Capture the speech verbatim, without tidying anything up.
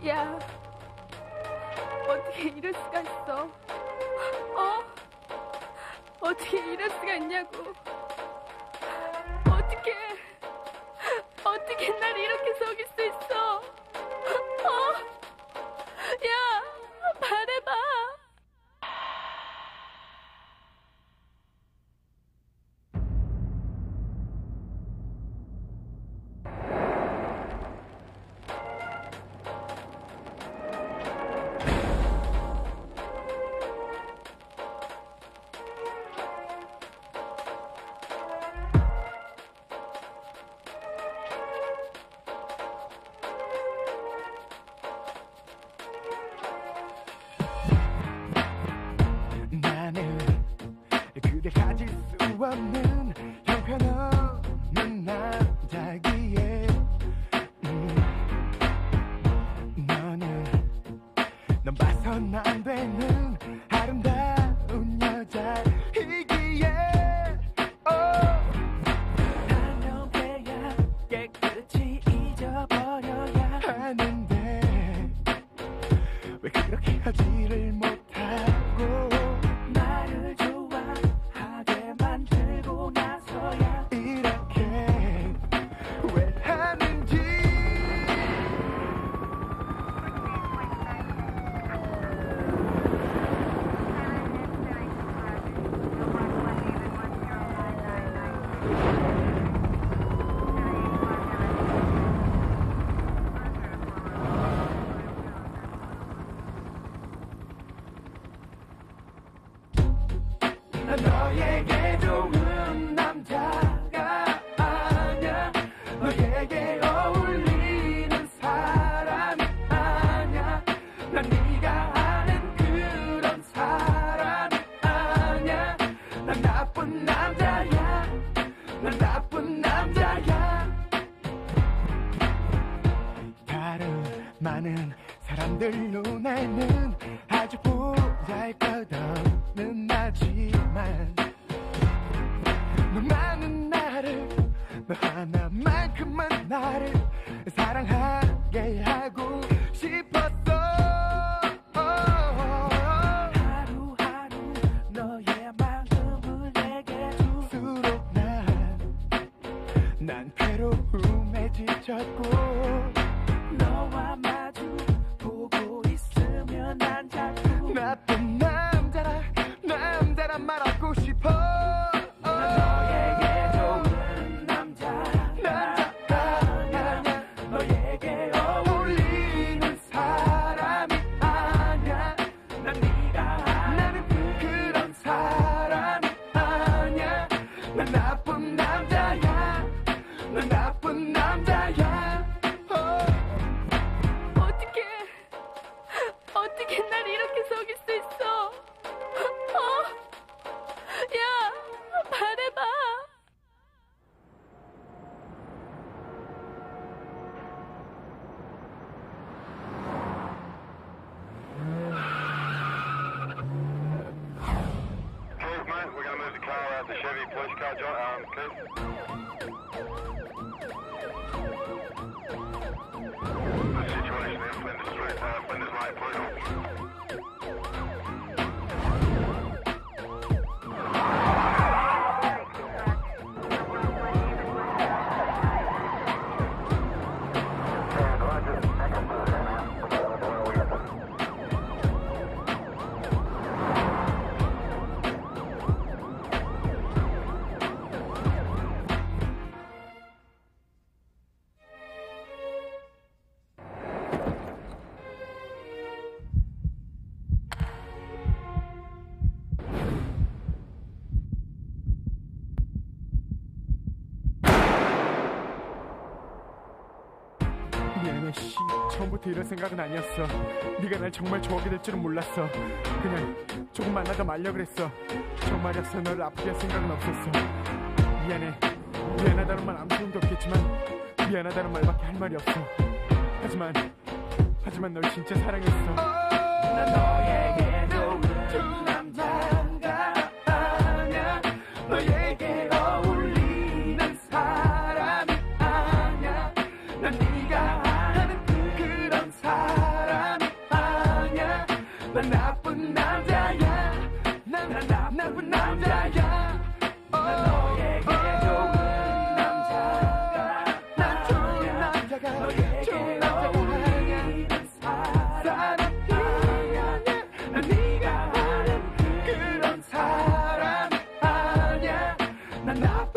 야, 어떻게 이럴 수가 있어? 어? 어떻게 이럴 수가 있냐고. 어떻게, 어떻게 날 이렇게 속일 수 있어? 어? 야, 말해봐. 그대 가질 수 없는 형편없는 남자기에 음, 너는 넌 봐선 안 되는 아름다운 여자이기에 단명해야 깨끗이 잊어버려야 하는데 왜 그렇게 하지를 못하고 나를 좋아하게 만들고 나서야 이렇게 왜 하는지 너에게 좋은 남자가 아냐 너에게 어울리는 사람이 아냐 난 네가 아는 그런 사람이 아냐 난 나쁜 남자야 난 나쁜 남자야 다른 많은 사람들 눈에는 아주 보잘것없는 나지만 너 많은 나를 너 하나만큼만 나를 사랑하게 하고 싶었어 하루하루 너의 마음을 내게 줄수록 난, 난 괴로움에 지쳤고 너와 마주 보고 있으면 난 자꾸 나쁜 남자라 남자라 말하고 싶어 난 너에게 좋은 남자 남자가 아냐 너에게 어울리는 사람이 아냐 난 네가 아는 그런 사람이 아냐 난 나쁜 남자야 난 나쁜 남자야 어떻게 어떻게 날 이렇게 속일 수 있어? 어? 야, 말해봐. Case, mate, we're going to move the car out the Chevy police car, John. Um, Case. The situation in Flinders Street, uh, Flinders Lane, please. 미안해 씨 처음부터 이런 생각은 아니었어 네가 날 정말 좋아하게 될 줄은 몰랐어 그냥 조금 만나다 말려 그랬어 정말이었어 너를 아프게 할 생각은 없었어 미안해 미안하다는 말 아무 소용도 없겠지만 미안하다는 말밖에 할 말이 없어 하지만 하지만 널 진짜 사랑했어 난 너에게 좋은 남자가 아냐 너에게 어울리는 사람이 아냐 난 네가 아는 그런 사람 나쁜